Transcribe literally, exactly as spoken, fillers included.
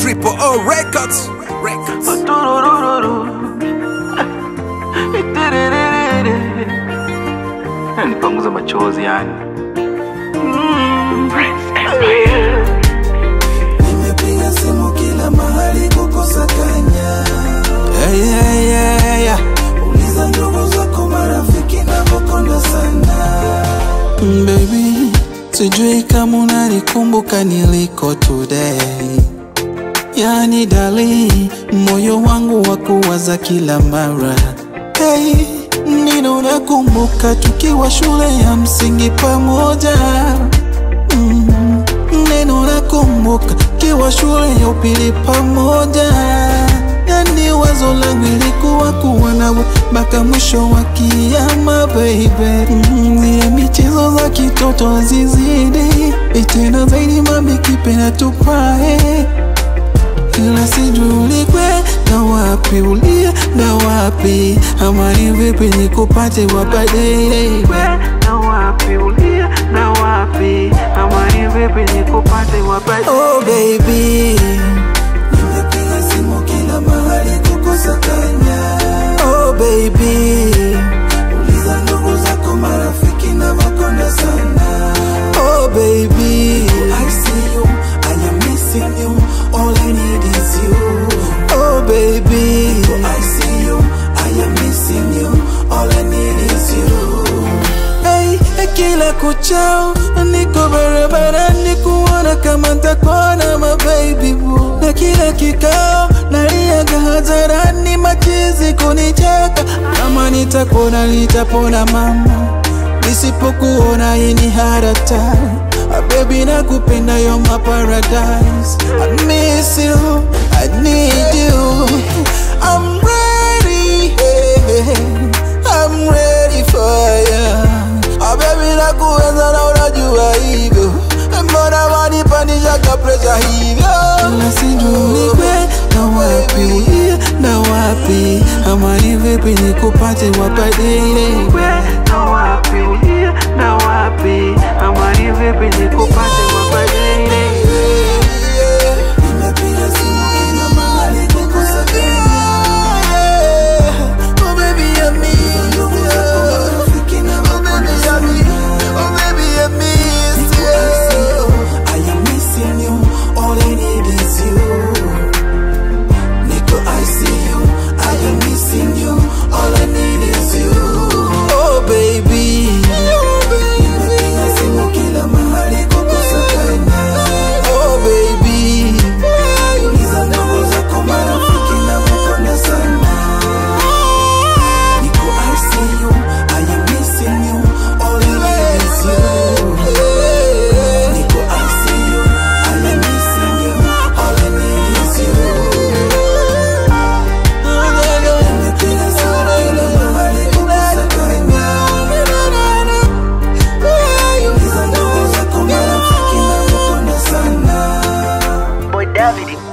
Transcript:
Triple O Records. Records. Nipanguza machozi yani. Nimepiga simu kila mahali kukosa kanya. Yeah, yeah, yeah, yeah. Uliza ndugu zako marafiki na wakonda sana. Mm, baby, sijui kama unanikumbuka niliko today. Yani dali, moyo wangu wakuwaza kila mara. Hey, nino nakumbuka tukiwa shule ya msingi pamoja. mm, Nino nakumbuka tukiwa shule ya upili pamoja. Yani wazo langu ilikuwa kuwa nawe mpaka mwisho wa kiyama baby. mm, Zile michezo za kitoto zizidi itena zaidi mami kipenda tupae. Ila sijui ulikwe na wapi ulia na wapi. Ama ni vipi nikupate wapade. Na wapi ulia na wapi. Ama ni vipi nikupate wapade. Oh baby, Nimepiga simu kila mahali kukosa kanya. oh baby, Uliza ndugu zako marafiki na wakonda sana. oh baby, I see you, I am missing you. All I need is you. oh baby, I see you, I am missing you. All I need is you. hey, kila kuchao niko barabarani kuona kama nitakuona my baby boo. Na kila kikao naliaga hadharani machizi kunicheka. Kama nitakuona nitapona mama, nisipokuona hii ni hatari. Ah, baby nakupenda, you're my paradise. I miss you, I need you. I'm ready, I'm ready for you. Ah, baby nakuweza na unajua hivyo. Mbona wanipandisha ka pressure hivyo? Ila sijui kwe na wapi ulia na wapi. Ama ni vipi nikupate wapade. Na wapi ulia na wapi. Ama ni vipi nikupate wapade. Nimepiga simu kila mahali kukosa kanya. Oh baby I miss you. Marafiki na wakonda sana. Oh baby I miss you. I am missing you. All I need is you. Nico, I see you. I am missing you. All I need is you. Oh baby, Nimepiga simu kila mahali kukosa kanya. oh baby, Uliza ndugu zako marafiki na wakonda sana. Nico, I see you. I am missing you. All I need is you. Nico, I see you. I am missing you. All I need is you. Nimepiga simu kila mahali kukosa kanya. Uliza ndugu zako marafiki na wakonda sana. Boy David.